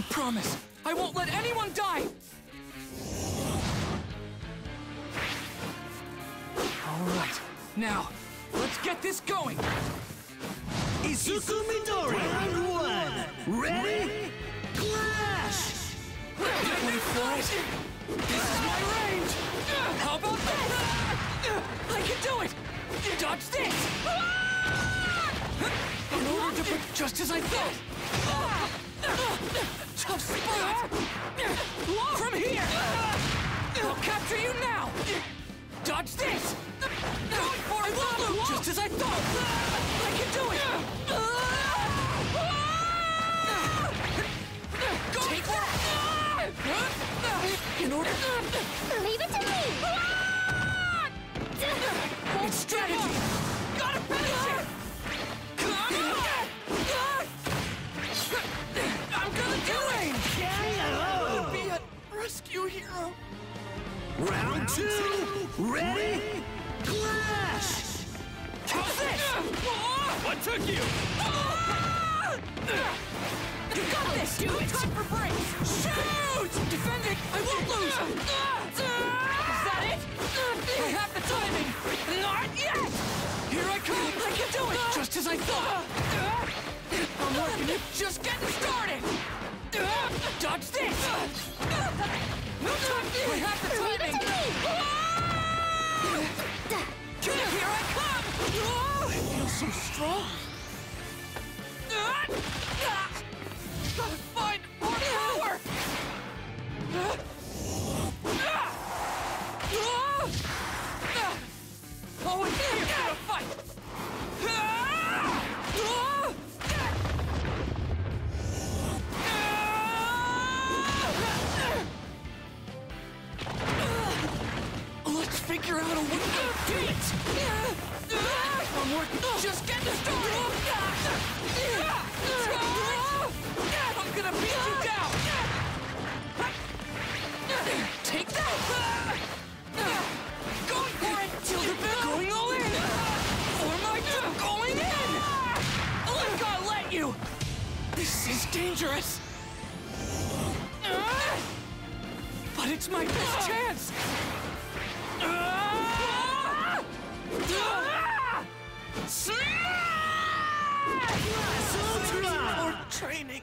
promise, I won't let anyone die! Alright, now, let's get this going! Izuku Midori! Round one! Ready? Clash! Lightning flash! This is my range! How about this? I can do it! Dodge this! In order to put just as I thought! Tough spot! From here! I'll capture you now! Dodge this! Going for it! Just as I thought! I can do it! Go take for it! In order... Leave it to me! It's strategy! Gotta finish it! I'm gonna do it! KO! Be a rescue hero! Round two! Ready? Clash! How's this? What took you? You got this! Do it! Time for breaks! Shoot! Defend it! I won't lose! Is that it? I have the timing! Not yet! Here I come! I can do it! Just as I thought! I'm working it! Just getting started! Dodge this! No time! I have the timing! Here I come! I feel so strong! Gotta find more power! Always here for a fight! Let's figure out a way to do it! I'm working, just getting started! I'm gonna beat you down! Take that! Going for it! Till the bit going all in! Or am I going in? I'm gonna let you! This is dangerous! But it's my best chance! Class Ultra! More training!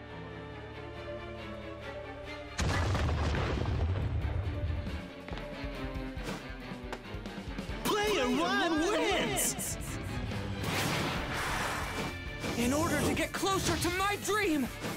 Player one wins! In order to get closer to my dream,